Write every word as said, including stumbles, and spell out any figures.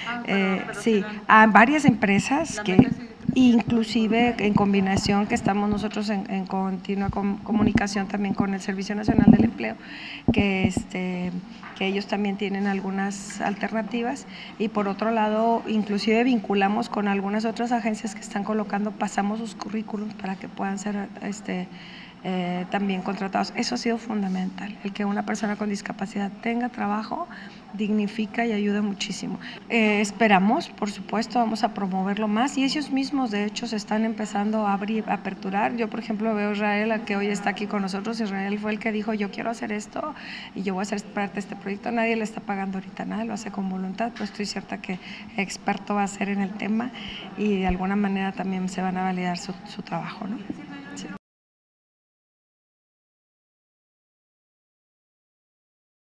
Eh, sí, a varias empresas que inclusive en combinación que estamos nosotros en, en continua com, comunicación también con el Servicio Nacional del Empleo, que, este, que ellos también tienen algunas alternativas, y por otro lado inclusive vinculamos con algunas otras agencias que están colocando, pasamos sus currículums para que puedan ser este, eh, también contratados. Eso ha sido fundamental, el que una persona con discapacidad tenga trabajo dignifica y ayuda muchísimo. Eh, esperamos, por supuesto, vamos a promoverlo más, y ellos mismos de hecho se están empezando a abrir, a aperturar. Yo por ejemplo veo a Israel, a que hoy está aquí con nosotros. Israel fue el que dijo: yo quiero hacer esto y yo voy a ser parte de este proyecto. Nadie le está pagando ahorita nada, lo hace con voluntad, pero estoy cierta que experto va a ser en el tema y de alguna manera también se van a validar su, su trabajo, ¿no?